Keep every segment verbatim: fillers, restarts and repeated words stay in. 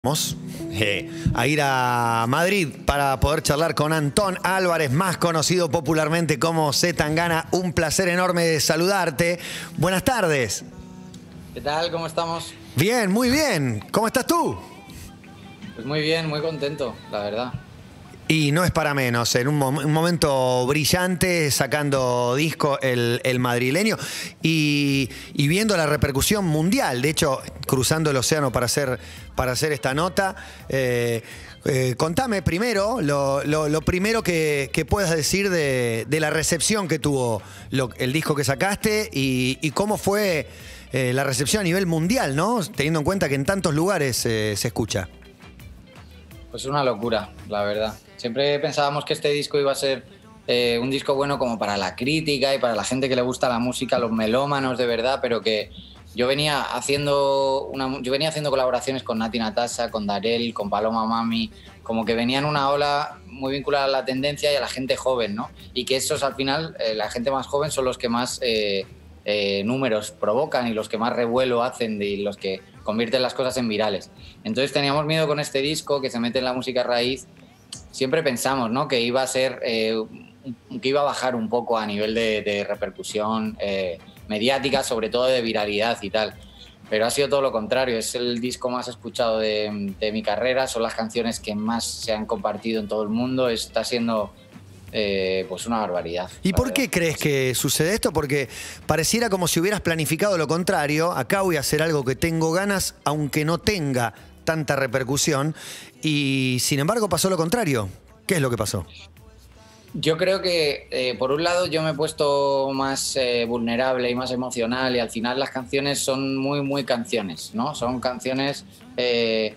Vamos eh, a ir a Madrid para poder charlar con Antón Álvarez, más conocido popularmente como C. Tangana. Un placer enorme de saludarte. Buenas tardes. ¿Qué tal? ¿Cómo estamos? Bien, muy bien. ¿Cómo estás tú? Pues muy bien, muy contento, la verdad. Y no es para menos, en un, mom un momento brillante, sacando disco el, el madrileño y, y viendo la repercusión mundial. De hecho, cruzando el océano para hacer, para hacer esta nota. Eh, eh, contame primero, lo, lo, lo primero que, que puedas decir de, de la recepción que tuvo lo, el disco que sacaste y, y cómo fue eh, la recepción a nivel mundial, ¿no? Teniendo en cuenta que en tantos lugares eh, se escucha. Pues una locura, la verdad. Siempre pensábamos que este disco iba a ser eh, un disco bueno como para la crítica y para la gente que le gusta la música, los melómanos de verdad, pero que yo venía haciendo una, yo venía haciendo colaboraciones con Nati Natasha, con Darel, con Paloma Mami, como que venían una ola muy vinculada a la tendencia y a la gente joven, ¿no? Y que esos al final, eh, la gente más joven son los que más eh, eh, números provocan y los que más revuelo hacen y los que convierten las cosas en virales. Entonces teníamos miedo con este disco que se mete en la música raíz. Siempre pensamos, ¿no?, que iba a ser, eh, que iba a bajar un poco a nivel de, de repercusión eh, mediática, sobre todo de viralidad y tal. Pero ha sido todo lo contrario. Es el disco más escuchado de, de mi carrera. Son las canciones que más se han compartido en todo el mundo. Está siendo eh, pues una barbaridad. ¿Y por qué crees que sucede esto? Porque pareciera como si hubieras planificado lo contrario. Acá voy a hacer algo que tengo ganas, aunque no tenga tanta repercusión, y sin embargo pasó lo contrario. ¿Qué es lo que pasó? Yo creo que, eh, por un lado, yo me he puesto más eh, vulnerable y más emocional, y al final las canciones son muy, muy canciones, ¿no? Son canciones... Eh,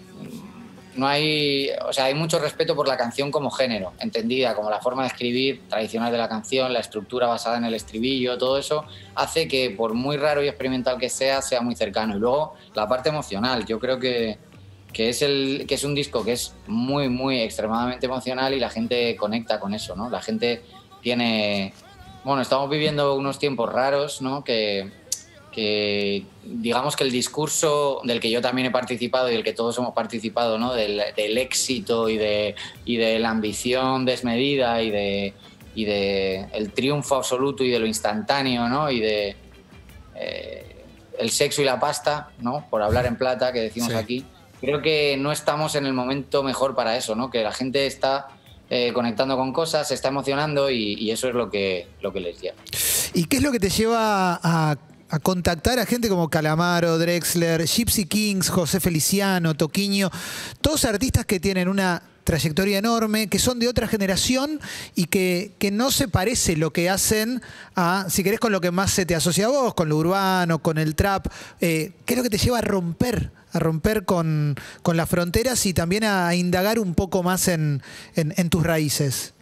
no hay... O sea, hay mucho respeto por la canción como género, entendida, como la forma de escribir tradicional de la canción, la estructura basada en el estribillo, todo eso hace que, por muy raro y experimental que sea, sea muy cercano. Y luego, la parte emocional. Yo creo que... Que es, el, que es un disco que es muy, muy extremadamente emocional y la gente conecta con eso, ¿no? La gente tiene... Bueno, estamos viviendo unos tiempos raros, ¿no? Que, que digamos que el discurso del que yo también he participado y del que todos hemos participado, ¿no? Del, del éxito y de, y de la ambición desmedida y de, y de el triunfo absoluto y de lo instantáneo, ¿no? Y de eh, el sexo y la pasta, ¿no? Por hablar en plata, que decimos sí. Aquí. Creo que no estamos en el momento mejor para eso, ¿no? Que la gente está eh, conectando con cosas, se está emocionando y, y eso es lo que, lo que les lleva. ¿Y qué es lo que te lleva a, a contactar a gente como Calamaro, Drexler, Gypsy Kings, José Feliciano, Toquinho? Todos artistas que tienen una trayectoria enorme, que son de otra generación y que, que no se parece lo que hacen a, si querés, con lo que más se te asocia a vos, con lo urbano, con el trap. Eh, ¿Qué es lo que te lleva a romper, a romper con, con las fronteras y también a indagar un poco más en, en, en tus raíces?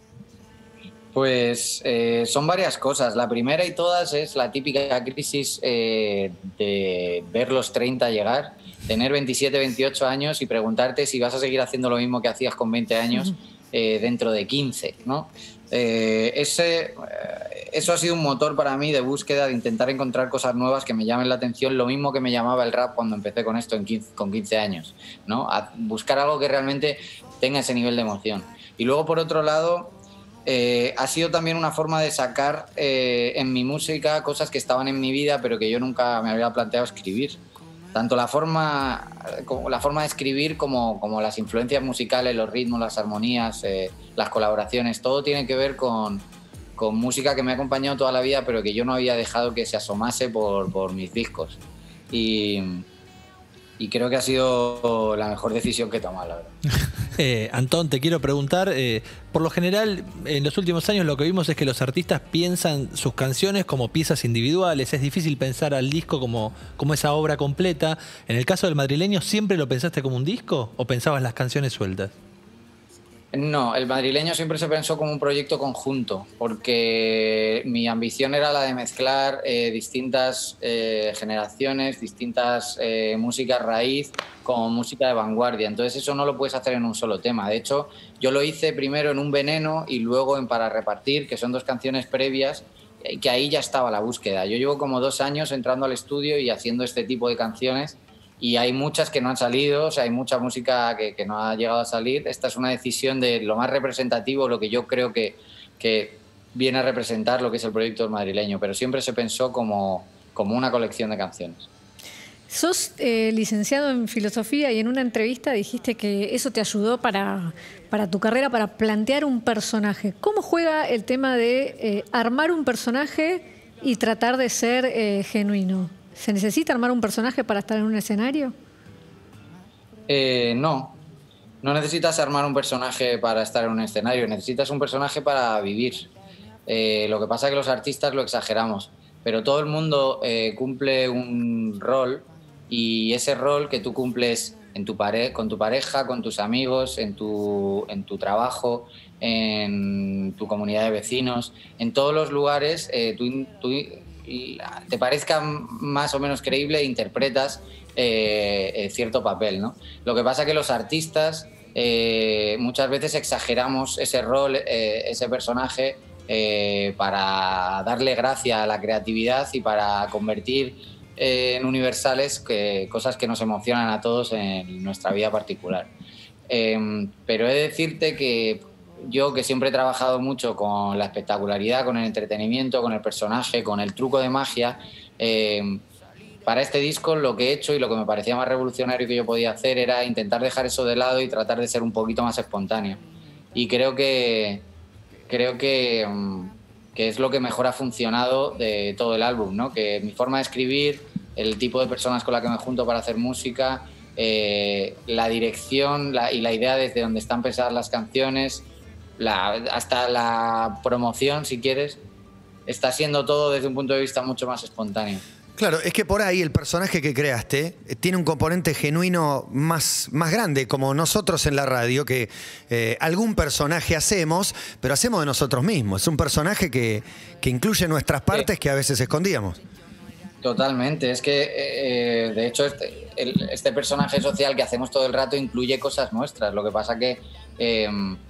Pues eh, son varias cosas. La primera y todas es la típica crisis eh, de ver los treinta llegar, tener veintisiete, veintiocho años y preguntarte si vas a seguir haciendo lo mismo que hacías con veinte años eh, dentro de quince, ¿no? Eh, ese, eh, eso ha sido un motor para mí de búsqueda, de intentar encontrar cosas nuevas que me llamen la atención, lo mismo que me llamaba el rap cuando empecé con esto en quince, con quince años, ¿no? A buscar algo que realmente tenga ese nivel de emoción. Y luego, por otro lado, Eh, ha sido también una forma de sacar eh, en mi música cosas que estaban en mi vida pero que yo nunca me había planteado escribir. Tanto la forma, como la forma de escribir como, como las influencias musicales, los ritmos, las armonías, eh, las colaboraciones, todo tiene que ver con, con música que me ha acompañado toda la vida pero que yo no había dejado que se asomase por, por mis discos. Y, y creo que ha sido la mejor decisión que he tomado, la verdad. Eh, Antón, te quiero preguntar, eh, por lo general en los últimos años lo que vimos es que los artistas piensan sus canciones como piezas individuales, es difícil pensar al disco como, como esa obra completa. En el caso del madrileño, ¿siempre lo pensaste como un disco o pensabas las canciones sueltas? No, el madrileño siempre se pensó como un proyecto conjunto, porque mi ambición era la de mezclar eh, distintas eh, generaciones, distintas eh, músicas raíz con música de vanguardia. Entonces eso no lo puedes hacer en un solo tema. De hecho, yo lo hice primero en Un Veneno y luego en Para Repartir, que son dos canciones previas, que ahí ya estaba la búsqueda. Yo llevo como dos años entrando al estudio y haciendo este tipo de canciones y hay muchas que no han salido, o sea, hay mucha música que, que no ha llegado a salir. Esta es una decisión de lo más representativo, lo que yo creo que, que viene a representar lo que es el proyecto del madrileño, pero siempre se pensó como, como una colección de canciones. Sos eh, licenciado en filosofía y en una entrevista dijiste que eso te ayudó para, para tu carrera, para plantear un personaje. ¿Cómo juega el tema de eh, armar un personaje y tratar de ser eh, genuino? ¿Se necesita armar un personaje para estar en un escenario? Eh, no, no necesitas armar un personaje para estar en un escenario, necesitas un personaje para vivir. Eh, lo que pasa es que los artistas lo exageramos, pero todo el mundo eh, cumple un rol. Y ese rol que tú cumples en tu pare con tu pareja, con tus amigos, en tu, en tu trabajo, en tu comunidad de vecinos, en todos los lugares, eh, tú, tú te parezca más o menos creíble e interpretas eh, cierto papel, ¿no? Lo que pasa es que los artistas eh, muchas veces exageramos ese rol, eh, ese personaje, eh, para darle gracia a la creatividad y para convertir en universales que, cosas que nos emocionan a todos en nuestra vida particular. Eh, pero he de decirte que yo, que siempre he trabajado mucho con la espectacularidad, con el entretenimiento, con el personaje, con el truco de magia, eh, para este disco lo que he hecho y lo que me parecía más revolucionario que yo podía hacer era intentar dejar eso de lado y tratar de ser un poquito más espontáneo. Y creo que, creo que, que es lo que mejor ha funcionado de todo el álbum, ¿no? Que mi forma de escribir, el tipo de personas con las que me junto para hacer música, eh, la dirección la, y la idea desde donde están pensadas las canciones, la, hasta la promoción, si quieres, está siendo todo desde un punto de vista mucho más espontáneo. Claro, es que por ahí el personaje que creaste tiene un componente genuino más, más grande, como nosotros en la radio, que eh, algún personaje hacemos, pero hacemos de nosotros mismos. Es un personaje que, que incluye nuestras partes, sí, que a veces escondíamos. Totalmente, es que eh, de hecho este, el, este personaje social que hacemos todo el rato incluye cosas nuestras, lo que pasa que, eh,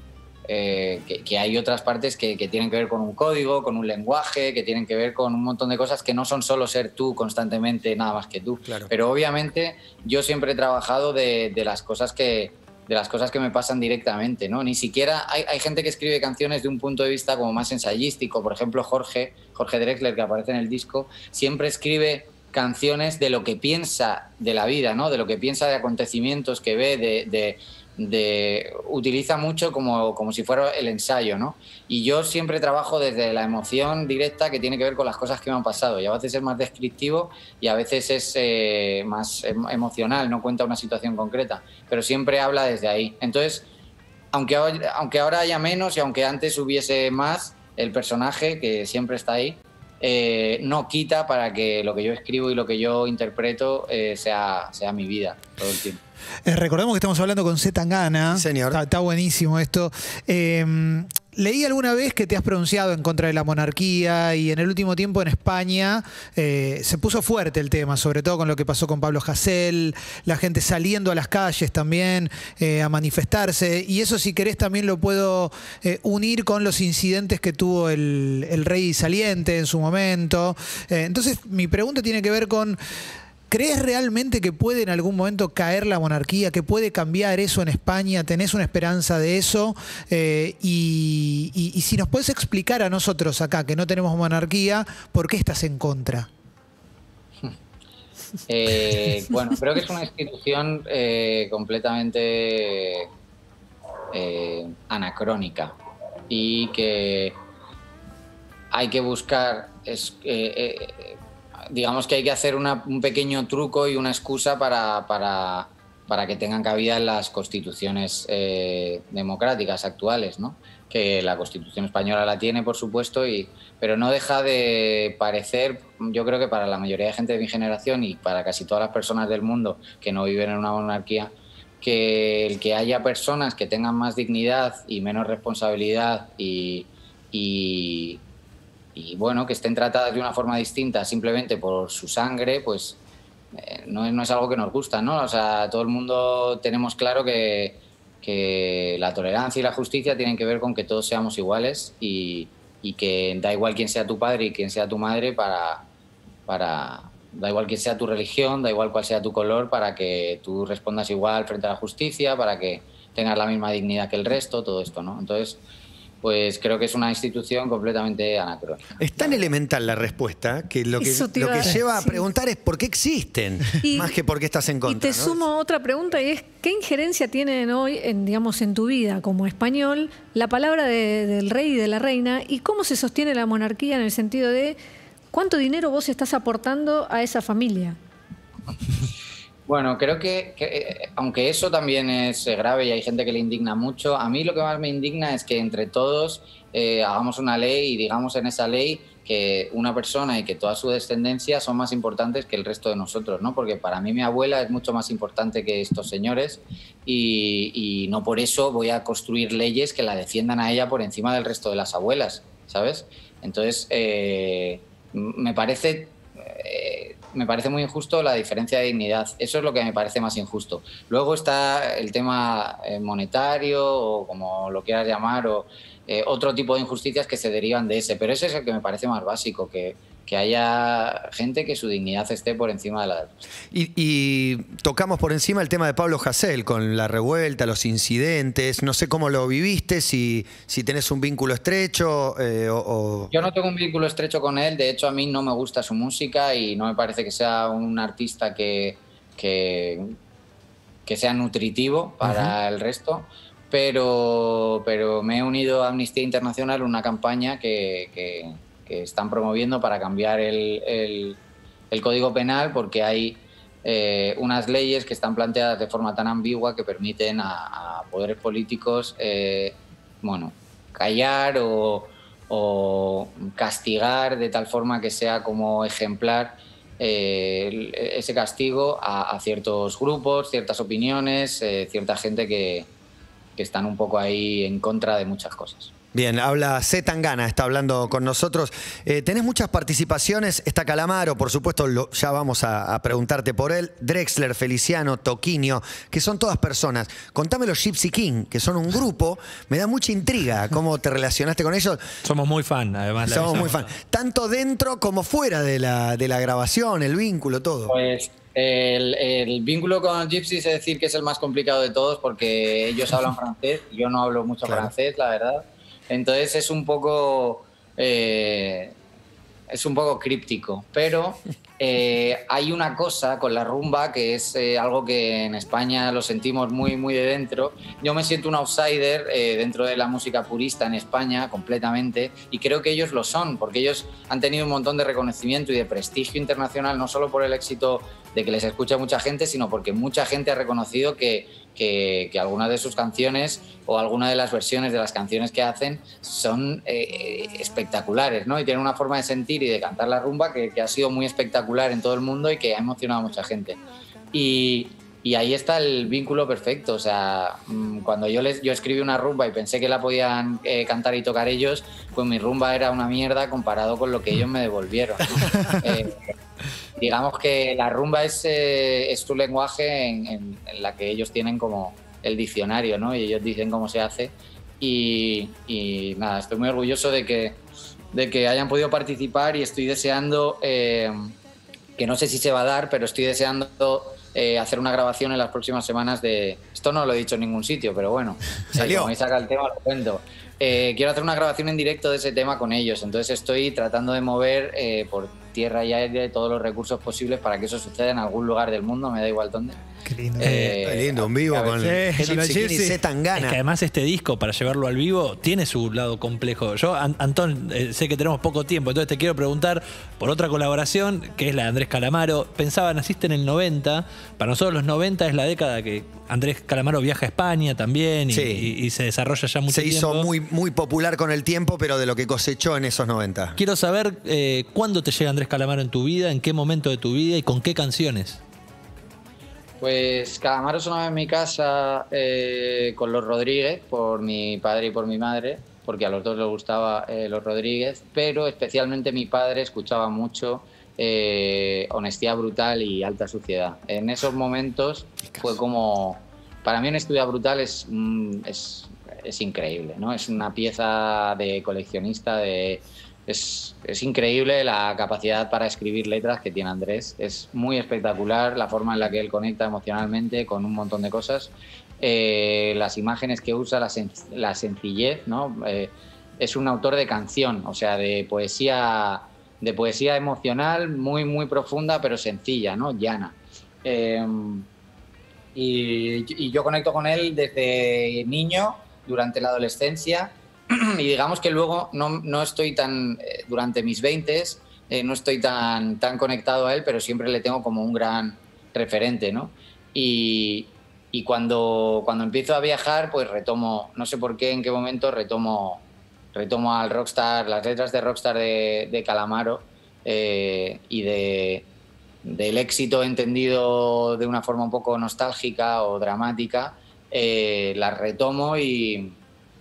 eh, que, que hay otras partes que, que tienen que ver con un código, con un lenguaje, que tienen que ver con un montón de cosas que no son solo ser tú constantemente, nada más que tú. Claro. Pero obviamente yo siempre he trabajado de, de las cosas que... de las cosas que me pasan directamente, ¿no? Ni siquiera hay, hay gente que escribe canciones de un punto de vista como más ensayístico. Por ejemplo, Jorge, Jorge Drexler, que aparece en el disco, siempre escribe canciones de lo que piensa de la vida, ¿no? De lo que piensa de acontecimientos que ve, de, de, de utiliza mucho como, como si fuera el ensayo, ¿no? Y yo siempre trabajo desde la emoción directa que tiene que ver con las cosas que me han pasado, y a veces es más descriptivo y a veces es eh, más emocional, no cuenta una situación concreta, pero siempre habla desde ahí. Entonces, aunque, aunque ahora haya menos y aunque antes hubiese más, el personaje, que siempre está ahí, eh, no quita para que lo que yo escribo y lo que yo interpreto eh, sea, sea mi vida todo el tiempo. Eh, recordemos que estamos hablando con Z Tangana. Señor. Está, está buenísimo esto. Eh, leí alguna vez que te has pronunciado en contra de la monarquía y en el último tiempo en España eh, se puso fuerte el tema, sobre todo con lo que pasó con Pablo Hasél, la gente saliendo a las calles también eh, a manifestarse. Y eso, si querés, también lo puedo eh, unir con los incidentes que tuvo el, el rey saliente en su momento. Eh, entonces, mi pregunta tiene que ver con... ¿crees realmente que puede en algún momento caer la monarquía, que puede cambiar eso en España? ¿Tenés una esperanza de eso? Eh, y, y, y si nos podés explicar a nosotros acá, que no tenemos monarquía, ¿por qué estás en contra? Eh, bueno, creo que es una institución eh, completamente eh, anacrónica y que hay que buscar... Es, eh, eh, digamos que hay que hacer una, un pequeño truco y una excusa para, para, para que tengan cabida en las constituciones eh, democráticas actuales, ¿no? Que la Constitución española la tiene, por supuesto, y, pero no deja de parecer, yo creo que para la mayoría de gente de mi generación y para casi todas las personas del mundo que no viven en una monarquía, que el que haya personas que tengan más dignidad y menos responsabilidad y... y y bueno, que estén tratadas de una forma distinta simplemente por su sangre, pues eh, no, es, no es algo que nos gusta, ¿no? O sea, todo el mundo tenemos claro que, que la tolerancia y la justicia tienen que ver con que todos seamos iguales y, y que da igual quién sea tu padre y quién sea tu madre para, para, Da igual que sea tu religión, da igual cuál sea tu color, para que tú respondas igual frente a la justicia, para que tengas la misma dignidad que el resto, todo esto, ¿no? Entonces, pues creo que es una institución completamente anacrónica. Es tan elemental la respuesta que lo que, Eso te lo iba que a- lleva a sí. preguntar es por qué existen, Y- más que por qué estás en Y contra. te ¿no? sumo otra pregunta y es, ¿qué injerencia tienen hoy, en, digamos, en tu vida como español, la palabra de- del rey y de la reina y cómo se sostiene la monarquía en el sentido de cuánto dinero vos estás aportando a esa familia? Bueno, creo que, que, eh, aunque eso también es eh, grave y hay gente que le indigna mucho, a mí lo que más me indigna es que entre todos eh, hagamos una ley y digamos en esa ley que una persona y que toda su descendencia son más importantes que el resto de nosotros, ¿no? Porque para mí mi abuela es mucho más importante que estos señores y, y no por eso voy a construir leyes que la defiendan a ella por encima del resto de las abuelas, ¿sabes? Entonces, eh, me parece... eh, me parece muy injusto la diferencia de dignidad. Eso es lo que me parece más injusto. Luego está el tema eh, monetario o como lo quieras llamar, o eh, otro tipo de injusticias que se derivan de ese. Pero ese es el que me parece más básico, que, que haya gente que su dignidad esté por encima de la... Y, y tocamos por encima el tema de Pablo Hasél con la revuelta, los incidentes. No sé cómo lo viviste, si, si tenés un vínculo estrecho eh, o, o... Yo no tengo un vínculo estrecho con él. De hecho, a mí no me gusta su música y no me parece que sea un artista que, que, que sea nutritivo para uh-huh. el resto. Pero, pero me he unido a Amnistía Internacional en una campaña que... que que están promoviendo para cambiar el, el, el Código Penal porque hay eh, unas leyes que están planteadas de forma tan ambigua que permiten a, a poderes políticos eh, bueno, callar o, o castigar de tal forma que sea como ejemplar eh, ese castigo a, a ciertos grupos, ciertas opiniones, eh, cierta gente que, que están un poco ahí en contra de muchas cosas. Bien, habla C. Tangana, está hablando con nosotros. Eh, tenés muchas participaciones, está Calamaro, por supuesto, lo, ya vamos a, a preguntarte por él, Drexler, Feliciano, Toquinho, que son todas personas. Contame los Gypsy King, que son un grupo, me da mucha intriga cómo te relacionaste con ellos. Somos muy fan, además. Somos muy fan, tanto dentro como fuera de la, de la grabación, el vínculo, todo. Pues el, el vínculo con Gypsy es decir que es el más complicado de todos porque ellos hablan francés, yo no hablo mucho claro. francés, la verdad. Entonces es un poco eh, es un poco críptico, pero eh, hay una cosa con la rumba que es eh, algo que en España lo sentimos muy muy de dentro. Yo me siento un outsider eh, dentro de la música purista en España completamente y creo que ellos lo son porque ellos han tenido un montón de reconocimiento y de prestigio internacional no solo por el éxito de que les escucha mucha gente, sino porque mucha gente ha reconocido que, que, que algunas de sus canciones o algunas de las versiones de las canciones que hacen son eh, espectaculares, ¿no? Y tienen una forma de sentir y de cantar la rumba que, que ha sido muy espectacular en todo el mundo y que ha emocionado a mucha gente. Y, y ahí está el vínculo perfecto. O sea, cuando yo, les, yo escribí una rumba y pensé que la podían eh, cantar y tocar ellos, pues mi rumba era una mierda comparado con lo que ellos me devolvieron, ¿no? eh, Digamos que la rumba es, eh, es su lenguaje en, en, en la que ellos tienen como el diccionario, ¿no? Y ellos dicen cómo se hace. Y, y nada, estoy muy orgulloso de que, de que hayan podido participar y estoy deseando, eh, que no sé si se va a dar, pero estoy deseando eh, hacer una grabación en las próximas semanas de... Esto no lo he dicho en ningún sitio, pero bueno, salió. Como me saca el tema, lo cuento. Eh, quiero hacer una grabación en directo de ese tema con ellos, entonces estoy tratando de mover eh, por tierra y aire todos los recursos posibles para que eso suceda en algún lugar del mundo, me da igual dónde. Qué lindo. Eh, Qué lindo, un vivo con sí, Gypsy King y C. Tangana. Es que además este disco, para llevarlo al vivo, tiene su lado complejo. Yo, An- Antón, eh, sé que tenemos poco tiempo, entonces te quiero preguntar por otra colaboración, que es la de Andrés Calamaro. Pensaba, naciste en el noventa, para nosotros los noventa es la década que Andrés Calamaro viaja a España también y, Sí. y, y se desarrolla ya mucho Se tiempo. hizo muy, muy popular con el tiempo, pero de lo que cosechó en esos noventa. Quiero saber eh, cuándo te llega Andrés Calamaro en tu vida, en qué momento de tu vida y con qué canciones. Pues Calamaro sonaba en mi casa eh, con los Rodríguez, por mi padre y por mi madre, porque a los dos les gustaba eh, los Rodríguez, pero especialmente mi padre escuchaba mucho eh, Honestidad Brutal y Alta Suciedad. En esos momentos fue como... Para mí Honestidad Brutal es, mm, es, es increíble, ¿no? Es una pieza de coleccionista de... es, es increíble la capacidad para escribir letras que tiene Andrés. Es muy espectacular la forma en la que él conecta emocionalmente con un montón de cosas. Eh, las imágenes que usa, la, sen la sencillez, ¿no? Eh, es un autor de canción, o sea, de poesía, de poesía emocional muy, muy profunda, pero sencilla, ¿no? Llana. Eh, y, y yo conecto con él desde niño, durante la adolescencia, y digamos que luego no, no estoy tan, eh, durante mis veintes, eh, no estoy tan, tan conectado a él, pero siempre le tengo como un gran referente, ¿no? Y, y cuando, cuando empiezo a viajar, pues retomo, no sé por qué, en qué momento retomo, retomo al Rockstar, las letras de Rockstar de, de Calamaro, eh, y de, del éxito entendido de una forma un poco nostálgica o dramática, eh, las retomo y,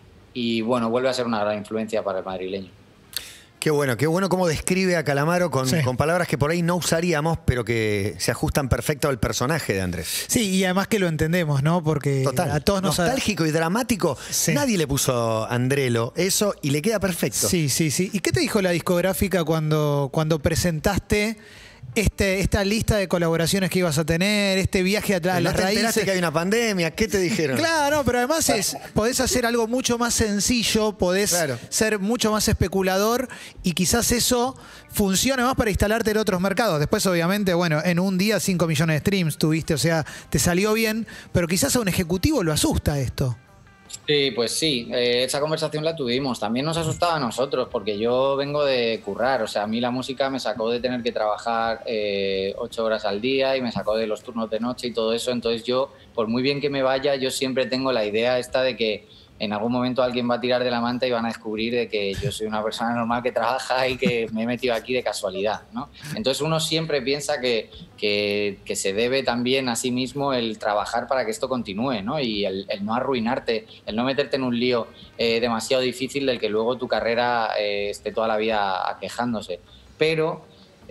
y bueno, vuelve a ser una gran influencia para el madrileño. Qué bueno, qué bueno cómo describe a Calamaro con, Sí. con palabras que por ahí no usaríamos, pero que se ajustan perfecto al personaje de Andrés. Sí, y además que lo entendemos, ¿no? Porque Total. a todos nos ha- Nostálgico y dramático. Sí. Nadie le puso a Andrelo eso y le queda perfecto. Sí, sí, sí. ¿Y qué te dijo la discográfica cuando, cuando presentaste este, esta lista de colaboraciones que ibas a tener, este viaje a, a ¿No las te enteraste raíces? que hay una pandemia? ¿Qué te dijeron? Claro, pero además es, podés hacer algo mucho más sencillo, podés Claro. ser mucho más especulador y quizás eso funcione más para instalarte en otros mercados. Después, obviamente, bueno, en un día cinco millones de streams tuviste, o sea, te salió bien, pero quizás a un ejecutivo lo asusta esto. Sí, pues sí, eh, esa conversación la tuvimos. También nos asustaba a nosotros, porque yo vengo de currar. O sea, a mí la música me sacó de tener que trabajar eh, ocho horas al día y me sacó de los turnos de noche y todo eso. Entonces yo, por muy bien que me vaya, yo siempre tengo la idea esta de que en algún momento alguien va a tirar de la manta y van a descubrir de que yo soy una persona normal que trabaja y que me he metido aquí de casualidad, ¿no? Entonces uno siempre piensa que, que, que se debe también a sí mismo el trabajar para que esto continúe, ¿no? Y el, el no arruinarte, el no meterte en un lío eh, demasiado difícil del que luego tu carrera eh, esté toda la vida aquejándose. Pero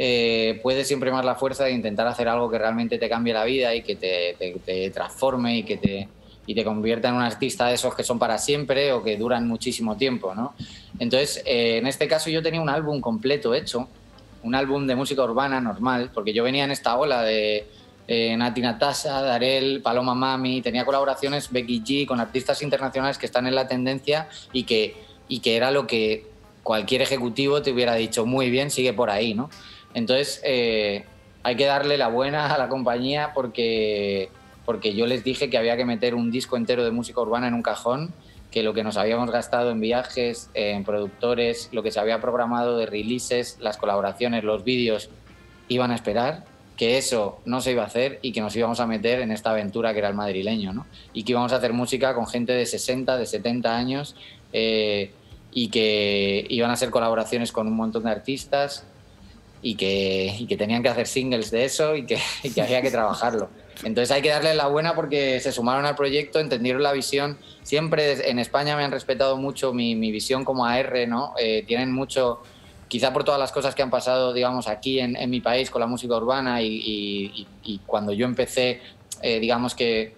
eh, puedes siempre más la fuerza de intentar hacer algo que realmente te cambie la vida y que te, te, te transforme y que te... y te convierta en un artista de esos que son para siempre o que duran muchísimo tiempo, ¿no? Entonces, eh, en este caso yo tenía un álbum completo hecho, un álbum de música urbana normal, porque yo venía en esta ola de eh, Nati Natasha, Darel, Paloma Mami, tenía colaboraciones Becky G con artistas internacionales que están en la tendencia y que, y que era lo que cualquier ejecutivo te hubiera dicho, muy bien, sigue por ahí, ¿no? Entonces, eh, hay que darle la buena a la compañía porque... porque yo les dije que había que meter un disco entero de música urbana en un cajón, que lo que nos habíamos gastado en viajes, en productores, lo que se había programado de releases, las colaboraciones, los vídeos, iban a esperar, que eso no se iba a hacer y que nos íbamos a meter en esta aventura que era el madrileño, ¿no? Y que íbamos a hacer música con gente de sesenta, de setenta años, eh, y que iban a ser colaboraciones con un montón de artistas y que, y que tenían que hacer singles de eso y que, y que había que trabajarlo. Entonces hay que darle la buena porque se sumaron al proyecto, entendieron la visión. Siempre en España me han respetado mucho mi, mi visión como A R, ¿no? Eh, tienen mucho, quizá por todas las cosas que han pasado, digamos, aquí en, en mi país con la música urbana y, y, y cuando yo empecé, eh, digamos que,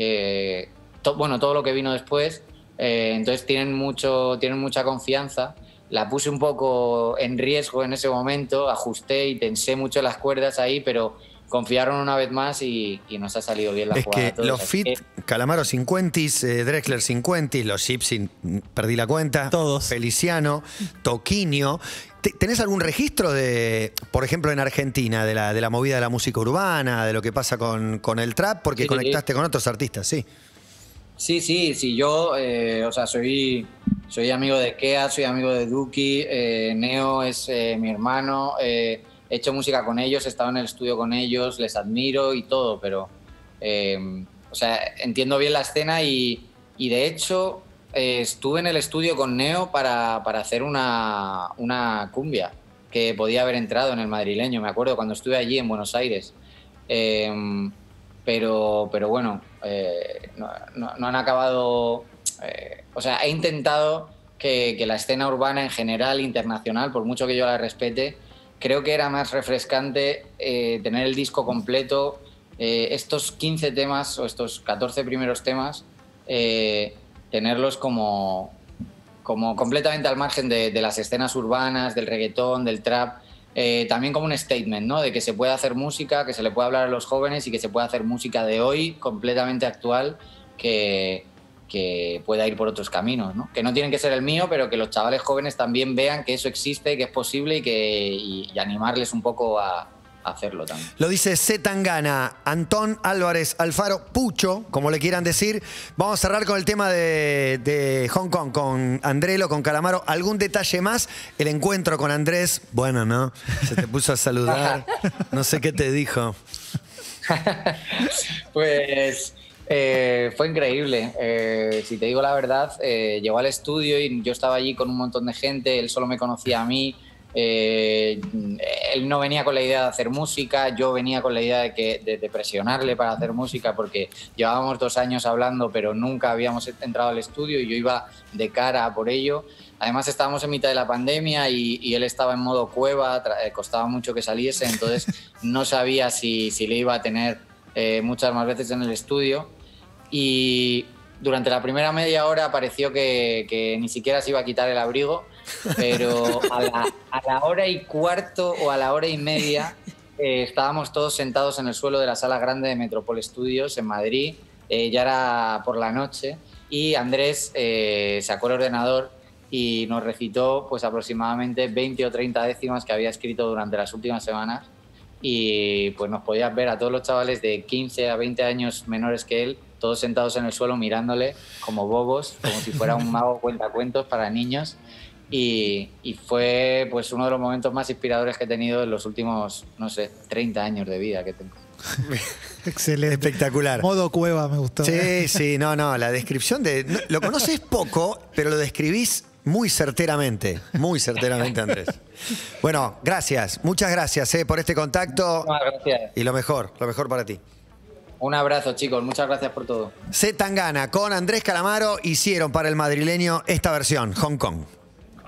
que to, bueno, todo lo que vino después, eh, entonces tienen, mucho, tienen mucha confianza. La puse un poco en riesgo en ese momento, ajusté y tensé mucho las cuerdas ahí, pero confiaron una vez más y, y nos ha salido bien la Es jugada. que a todos. los Así fit, que, Calamaro cincuenta, eh, Drexler cincuenta, los Gypsy, perdí la cuenta. Todos. Feliciano, Toquinho. ¿Te- ¿Tenés algún registro de, por ejemplo, en Argentina, de la, de la movida de la música urbana, de lo que pasa con, con el trap? Porque Sí. conectaste con otros artistas, sí. sí, sí, sí, yo, eh, o sea, soy, soy amigo de Kea, soy amigo de Duki, eh, Neo es eh, mi hermano, eh, he hecho música con ellos, he estado en el estudio con ellos, les admiro y todo, pero, eh, o sea, entiendo bien la escena y, y de hecho eh, estuve en el estudio con Neo para, para hacer una, una cumbia que podía haber entrado en el madrileño, me acuerdo, cuando estuve allí en Buenos Aires. Eh, pero, pero bueno, eh, no, no, no han acabado... Eh, o sea, he intentado que, que la escena urbana en general, internacional, por mucho que yo la respete, creo que era más refrescante eh, tener el disco completo, eh, estos quince temas o estos catorce primeros temas, eh, tenerlos como, como completamente al margen de, de las escenas urbanas, del reggaetón, del trap. Eh, también como un statement, ¿no? De que se puede hacer música, que se le puede hablar a los jóvenes y que se puede hacer música de hoy completamente actual que, que pueda ir por otros caminos, ¿no? Que no tienen que ser el mío, pero que los chavales jóvenes también vean que eso existe, que es posible y, que, y, y animarles un poco a, a hacerlo también. Lo dice C. Tangana, Antón Álvarez Alfaro, Pucho, como le quieran decir. Vamos a cerrar con el tema de, de Hong Kong, con Andrelo, con Calamaro. ¿Algún detalle más? El encuentro con Andrés, bueno, ¿no? Se te puso a saludar. No sé qué te dijo. Pues eh, fue increíble. Eh, si te digo la verdad, eh, llegó al estudio y yo estaba allí con un montón de gente. Él solo me conocía a mí. Eh, él no venía con la idea de hacer música, yo venía con la idea de, que, de, de presionarle para hacer música porque llevábamos dos años hablando pero nunca habíamos entrado al estudio y yo iba de cara por ello. Además estábamos en mitad de la pandemia y, y él estaba en modo cueva, tra- costaba mucho que saliese, entonces no sabía si, si le iba a tener eh, muchas más veces en el estudio. Y durante la primera media hora pareció que, que ni siquiera se iba a quitar el abrigo, pero a la, a la hora y cuarto o a la hora y media eh, estábamos todos sentados en el suelo de la sala grande de Metropol Studios en Madrid, eh, ya era por la noche, y Andrés eh, sacó el ordenador y nos recitó pues aproximadamente veinte o treinta décimas que había escrito durante las últimas semanas, y pues nos podías ver a todos los chavales de quince a veinte años menores que él, todos sentados en el suelo mirándole como bobos, como si fuera un mago cuentacuentos para niños. Y, y fue pues uno de los momentos más inspiradores que he tenido en los últimos, no sé, treinta años de vida que tengo. Excelente. Espectacular. Modo cueva me gustó. Sí, sí, no, no, la descripción de... no, lo conoces poco, pero lo describís muy certeramente, muy certeramente, Andrés. Bueno, gracias, muchas gracias eh, por este contacto. Muchas gracias. Y lo mejor, lo mejor para ti. Un abrazo, chicos, muchas gracias por todo. C. Tangana con Andrés Calamaro hicieron para el madrileño esta versión, Hong Kong.